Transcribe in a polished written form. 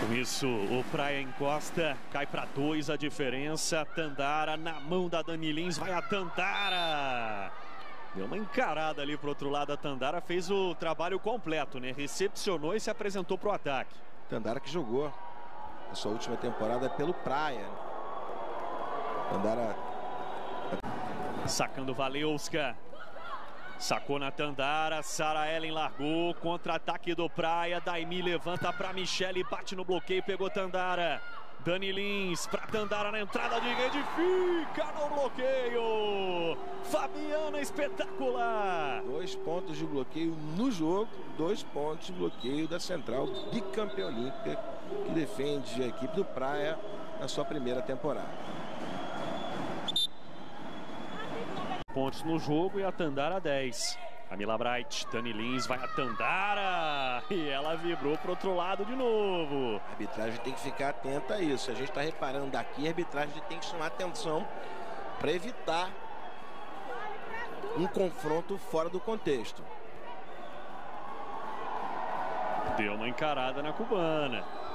Com isso, o Praia encosta, cai para 2 a diferença. Tandara na mão da Dani Lins, vai a Tandara. Deu uma encarada ali pro outro lado. A Tandara fez o trabalho completo, né? Recepcionou e se apresentou pro ataque. Tandara que jogou na sua última temporada pelo Praia. Tandara sacando Valeuska. Sacou na Tandara, Sara Ellen largou, contra-ataque do Praia, Daimi levanta para Michele, bate no bloqueio, pegou Tandara. Dani Lins para Tandara na entrada de rede, fica no bloqueio. Fabiana espetacular. 2 pontos de bloqueio no jogo, 2 pontos de bloqueio da Central, bicampeã olímpica, que defende a equipe do Praia na sua primeira temporada. Pontos no jogo e a Tandara 10. Camila Bright, Dani Lins vai a Tandara e ela vibrou pro outro lado de novo. A arbitragem tem que ficar atenta a isso. A gente está reparando daqui, a arbitragem tem que chamar atenção para evitar um confronto fora do contexto. Deu uma encarada na cubana.